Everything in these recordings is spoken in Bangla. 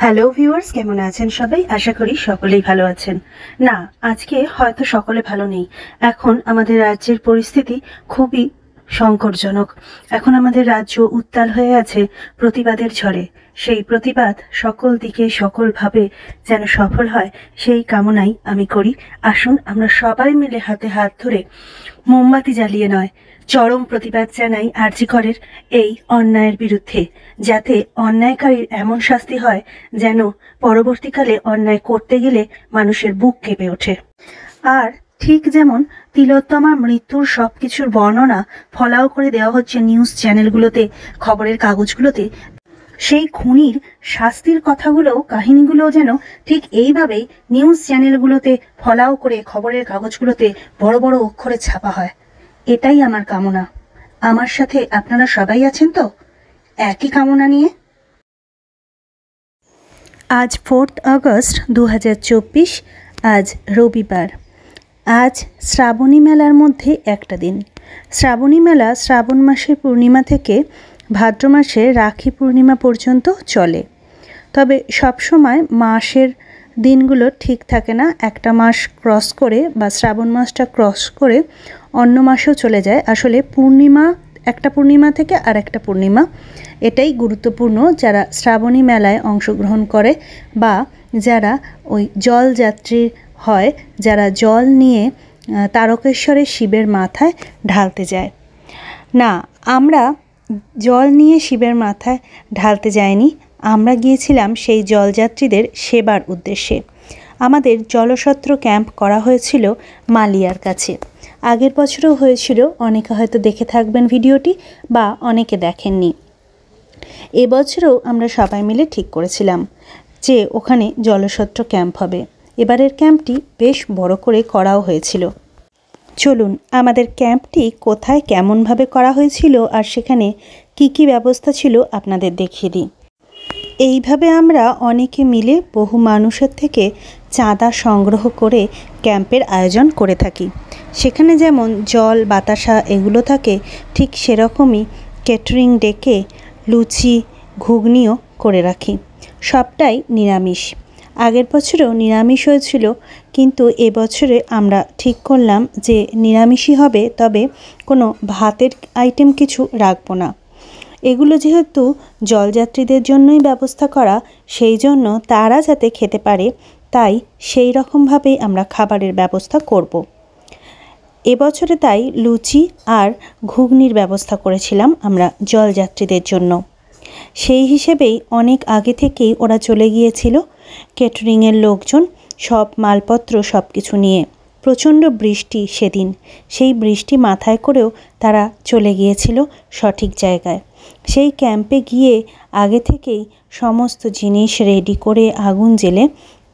হ্যালো ভিউয়ার্স, কেমন আছেন সবাই? আশা করি সকলেই ভালো আছেন। না, আজকে হয়তো সকলে ভালো নেই। এখন আমাদের রাজ্যের পরিস্থিতি খুবই সংকটজনক। এখন আমাদের রাজ্য উত্তাল হয়ে আছে প্রতিবাদের ঝড়ে। সেই প্রতিবাদ সকল দিকে সকলভাবে যেন সফল হয়, সেই কামনাই আমি করি। আসুন আমরা সবাই মিলে হাতে হাত ধরে মোমবাতি জ্বালিয়ে নয়, চরম প্রতিবাদ জানাই আরজি করের এই অন্যায়ের বিরুদ্ধে, যাতে অন্যায়কারীর এমন শাস্তি হয় যেন পরবর্তীকালে অন্যায় করতে গেলে মানুষের বুক কেঁপে ওঠে। আর ঠিক যেমন তিলোত্তমার মৃত্যুর সবকিছুর বর্ণনা ফলাও করে দেওয়া হচ্ছে নিউজ চ্যানেলগুলোতে, খবরের কাগজগুলোতে, সেই খুনির শাস্তির কথাগুলো, কাহিনীগুলো যেন ঠিক এইভাবেই নিউজ চ্যানেলগুলোতে ফলাও করে খবরের কাগজগুলোতে বড় বড় অক্ষরে ছাপা হয়। এটাই আমার কামনা। আমার সাথে আপনারা সবাই আছেন তো একই কামনা নিয়ে? আজ 4 আগস্ট 2024, আজ রবিবার। আজ শ্রাবণী মেলার মধ্যে একটা দিন। শ্রাবণী মেলা শ্রাবণ মাসের পূর্ণিমা থেকে ভাদ্র মাসের রাখি পূর্ণিমা পর্যন্ত চলে। তবে সবসময় মাসের দিনগুলো ঠিক থাকে না। একটা মাস ক্রস করে বা শ্রাবণ মাসটা ক্রস করে অন্য মাসেও চলে যায়। আসলে পূর্ণিমা, একটা পূর্ণিমা থেকে আর একটা পূর্ণিমা, এটাই গুরুত্বপূর্ণ। যারা শ্রাবণী মেলায় অংশগ্রহণ করে বা যারা ওই জলযাত্রী হয়, যারা জল নিয়ে তারকেশ্বরের শিবের মাথায় ঢালতে যায়। না, আমরা জল নিয়ে শিবের মাথায় ঢালতে যাইনি। আমরা গিয়েছিলাম সেই জলযাত্রীদের সেবার উদ্দেশ্যে। আমাদের জলসত্র ক্যাম্প করা হয়েছিল মালিয়ার কাছে। আগের বছরও হয়েছিল, অনেকে হয়তো দেখে থাকবেন ভিডিওটি বা অনেকে দেখেননি। এবছরও আমরা সবাই মিলে ঠিক করেছিলাম যে ওখানে জলসত্র ক্যাম্প হবে। এবারের ক্যাম্পটি বেশ বড় করে করাও হয়েছিল। চলুন আমাদের ক্যাম্পটি কোথায় কেমনভাবে করা হয়েছিল আর সেখানে কি কি ব্যবস্থা ছিল আপনাদের দেখিয়ে দিই। এইভাবে আমরা অনেকে মিলে বহু মানুষের থেকে চাঁদা সংগ্রহ করে ক্যাম্পের আয়োজন করে থাকি। সেখানে যেমন জল, বাতাসা এগুলো থাকে, ঠিক সেরকমই ক্যাটারিং ডেকে লুচি, ঘুগনিও করে রাখি। সবটাই নিরামিষ। আগের বছরেও নিরামিষ হয়েছিল, কিন্তু এবছরে আমরা ঠিক করলাম যে নিরামিষই হবে, তবে কোনো ভাতের আইটেম কিছু রাখবো না। এগুলো যেহেতু জলযাত্রীদের জন্যই ব্যবস্থা করা, সেই জন্য তারা যাতে খেতে পারে, তাই সেই রকমভাবেই আমরা খাবারের ব্যবস্থা করব। এবছরে তাই লুচি আর ঘুগনির ব্যবস্থা করেছিলাম আমরা জলযাত্রীদের জন্য। সেই হিসেবেই অনেক আগে থেকেই ওরা চলে গিয়েছিল, ক্যাটারিংয়ের লোকজন, সব মালপত্র সব কিছু নিয়ে। প্রচণ্ড বৃষ্টি সেদিন, সেই বৃষ্টি মাথায় করেও তারা চলে গিয়েছিল সঠিক জায়গায়। সেই ক্যাম্পে গিয়ে আগে থেকেই সমস্ত জিনিস রেডি করে আগুন জ্বেলে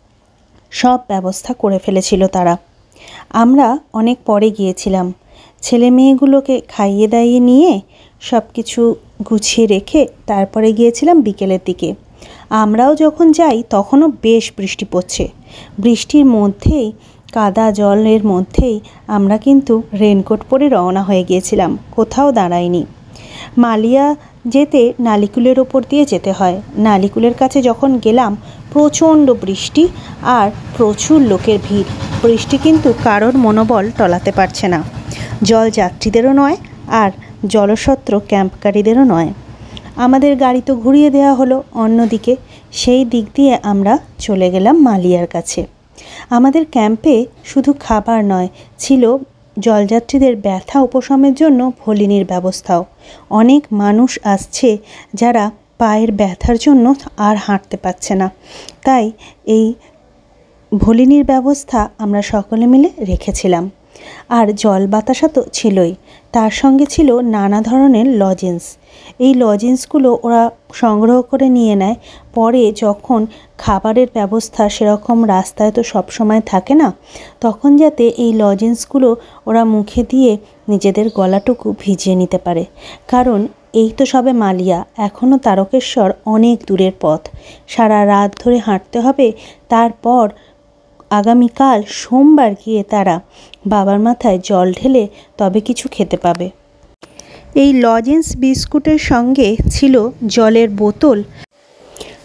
সব ব্যবস্থা করে ফেলেছিল তারা। আমরা অনেক পরে গিয়েছিলাম। ছেলে মেয়েগুলোকে খাইয়ে দাইয়ে নিয়ে সব কিছু গুছিয়ে রেখে তারপরে গিয়েছিলাম বিকেলের দিকে। আমরাও যখন যাই তখনও বেশ বৃষ্টি পড়ছে। বৃষ্টির মধ্যেই, কাদা জলের মধ্যেই আমরা কিন্তু রেনকোট পরে রওনা হয়ে গিয়েছিলাম, কোথাও দাঁড়াইনি। মালিয়া যেতে নালিকুলের ওপর দিয়ে যেতে হয়। নালিকুলের কাছে যখন গেলাম, প্রচণ্ড বৃষ্টি আর প্রচুর লোকের ভিড়। বৃষ্টি কিন্তু কারোর মনোবল টলাতে পারছে না, জলযাত্রীদেরও নয় আর জলসত্র ক্যাম্পকারীদেরও নয়। আমাদের গাড়ি তো ঘুরিয়ে দেওয়া হলো অন্যদিকে, সেই দিক দিয়ে আমরা চলে গেলাম মালিয়ার কাছে। আমাদের ক্যাম্পে শুধু খাবার নয়, ছিল জলযাত্রীদের ব্যথা উপশমের জন্য ভলিনির ব্যবস্থাও। অনেক মানুষ আসছে যারা পায়ের ব্যথার জন্য আর হাঁটতে পারছে না, তাই এই ভলিনির ব্যবস্থা আমরা সকলে মিলে রেখেছিলাম। আর জল বাতাসা তো ছিলই, তার সঙ্গে ছিল নানা ধরনের লজেন্স। এই লজেন্সগুলো ওরা সংগ্রহ করে নিয়ে নেয়। পরে যখন খাবারের ব্যবস্থা সেরকম রাস্তায় তো সব সময় থাকে না, তখন যাতে এই লজেন্সগুলো ওরা মুখে দিয়ে নিজেদের গলাটুকু ভিজিয়ে নিতে পারে। কারণ এই তো সবে মালিয়া, এখনও তারকেশ্বর অনেক দূরের পথ, সারা রাত ধরে হাঁটতে হবে। তারপর আগামীকাল সোমবার গিয়ে তারা বাবার মাথায় জল ঢেলে তবে কিছু খেতে পাবে। এই লজেন্স বিস্কুটের সঙ্গে ছিল জলের বোতল,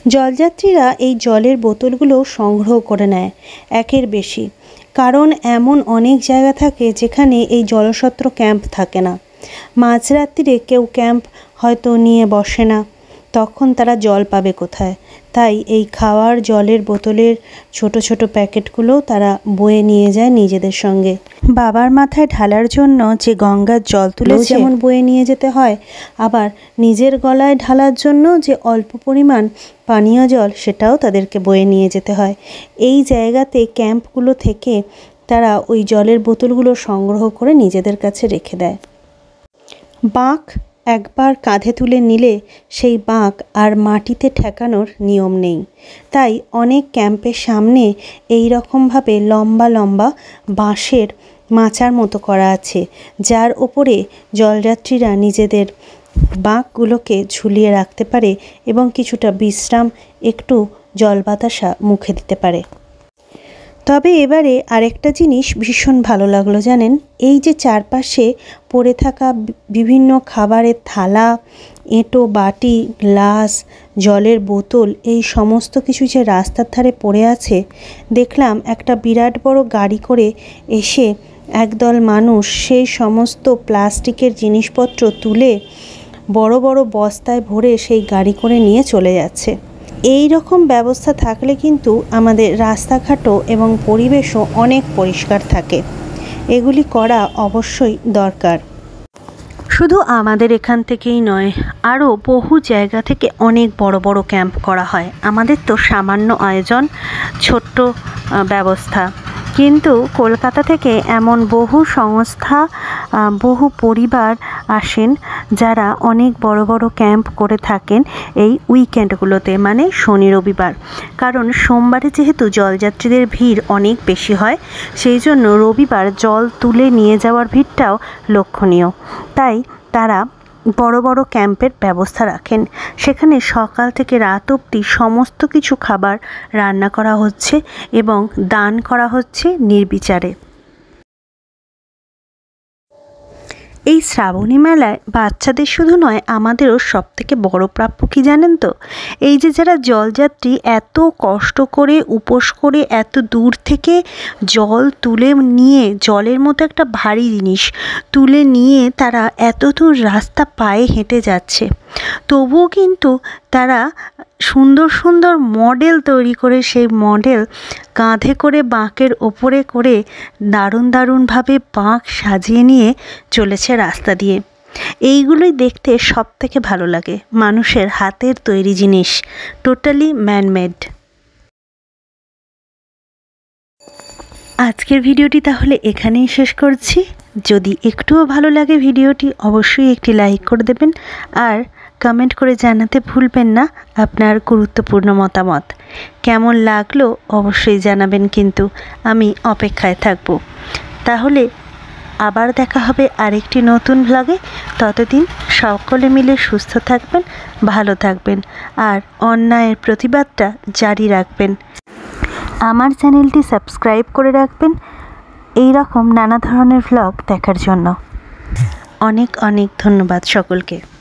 জলযাত্রীরা এই জলের বোতলগুলো সংগ্রহ করে নেয় একের বেশি, কারণ এমন অনেক জায়গা থাকে যেখানে এই জলসত্র ক্যাম্প থাকে না। মাঝরাত্রিরে কেউ ক্যাম্প হয়তো নিয়ে বসে না, তখন তারা জল পাবে কোথায়? তাই এই খাওয়ার জলের বোতলের ছোট ছোট প্যাকেটগুলো তারা বয়ে নিয়ে যায় নিজেদের সঙ্গে। বাবার মাথায় ঢালার জন্য যে গঙ্গার জল তুলে যেমন বয়ে নিয়ে যেতে হয়, আবার নিজের গলায় ঢালার জন্য যে অল্প পরিমাণ পানীয় জল সেটাও তাদেরকে বয়ে নিয়ে যেতে হয়। এই জায়গাতে ক্যাম্পগুলো থেকে তারা ওই জলের বোতলগুলো সংগ্রহ করে নিজেদের কাছে রেখে দেয়। বাঁক একবার কাঁধে তুলে নিলে সেই বাঁক আর মাটিতে ঠেকানোর নিয়ম নেই। তাই অনেক ক্যাম্পের সামনে এই রকমভাবে লম্বা লম্বা বাঁশের মাচার মতো করা আছে, যার ওপরে জলযাত্রীরা নিজেদের বাঁকগুলোকে ঝুলিয়ে রাখতে পারে এবং কিছুটা বিশ্রাম, একটু জল বাতাসা মুখে দিতে পারে। তবে এবারে আরেকটা জিনিস ভীষণ ভালো লাগলো জানেন, এই যে চারপাশে পড়ে থাকা বিভিন্ন খাবারের থালা, এঁটো, বাটি, গ্লাস, জলের বোতল, এই সমস্ত কিছু যে রাস্তার ধারে পড়ে আছে, দেখলাম একটা বিরাট বড় গাড়ি করে এসে একদল মানুষ সেই সমস্ত প্লাস্টিকের জিনিসপত্র তুলে বড় বড় বস্তায় ভরে সেই গাড়ি করে নিয়ে চলে যাচ্ছে। এই রকম ব্যবস্থা থাকলে কিন্তু আমাদের রাস্তাঘাটও এবং পরিবেশও অনেক পরিষ্কার থাকে। এগুলি করা অবশ্যই দরকার। শুধু আমাদের এখান থেকেই নয়, আরও বহু জায়গা থেকে অনেক বড় বড় ক্যাম্প করা হয়। আমাদের তো সামান্য আয়োজন, ছোট্ট ব্যবস্থা, কিন্তু কলকাতা থেকে এমন বহু সংস্থা, বহু পরিবার আসেন যারা অনেক বড় বড় ক্যাম্প করে থাকেন এই উইকেন্ডগুলোতে, মানে শনি রবিবার। কারণ সোমবারে যেহেতু জলযাত্রীদের ভিড় অনেক বেশি হয়, সেই জন্য রবিবার জল তুলে নিয়ে যাওয়ার ভিড়টাও লক্ষণীয়। তাই তারা বড় বড় ক্যাম্পের ব্যবস্থা রাখেন। সেখানে সকাল থেকে রাত অবধি সমস্ত কিছু খাবার রান্না করা হচ্ছে এবং দান করা হচ্ছে নির্বিচারে। এই শ্রাবণী মেলায় বাচ্চাদের শুধু নয়, আমাদেরও সবথেকে বড় প্রাপ্য কী জানেন তো? এই যে যারা জলযাত্রী এত কষ্ট করে উপোস করে এত দূর থেকে জল তুলে নিয়ে, জলের মতো একটা ভারী জিনিস তুলে নিয়ে তারা এত দূর রাস্তা পায়ে হেঁটে যাচ্ছে, তবুও কিন্তু তারা সুন্দর সুন্দর মডেল তৈরি করে সেই মডেল কাঁধে করে বাঁকের ওপরে করে দারুণ দারুণভাবে বাঁক সাজিয়ে নিয়ে চলেছে রাস্তা দিয়ে। এইগুলোই দেখতে সব থেকে ভালো লাগে। মানুষের হাতের তৈরি জিনিস, টোটালি ম্যানমেড। আজকের ভিডিওটি তাহলে এখানেই শেষ করছি। যদি একটুও ভালো লাগে ভিডিওটি, অবশ্যই একটি লাইক করে দেবেন আর কমেন্ট করে জানাতে ভুলবেন না আপনার গুরুত্বপূর্ণ মতামত। কেমন লাগলো অবশ্যই জানাবেন, কিন্তু আমি অপেক্ষায় থাকব। তাহলে আবার দেখা হবে আরেকটি নতুন ভ্লগে। ততদিন সকলে মিলে সুস্থ থাকবেন, ভালো থাকবেন আর অন্যায়ের প্রতিবাদটা জারি রাখবেন। আমার চ্যানেলটি সাবস্ক্রাইব করে রাখবেন এই রকম নানা ধরনের ভ্লগ দেখার জন্য। অনেক অনেক ধন্যবাদ সকলকে।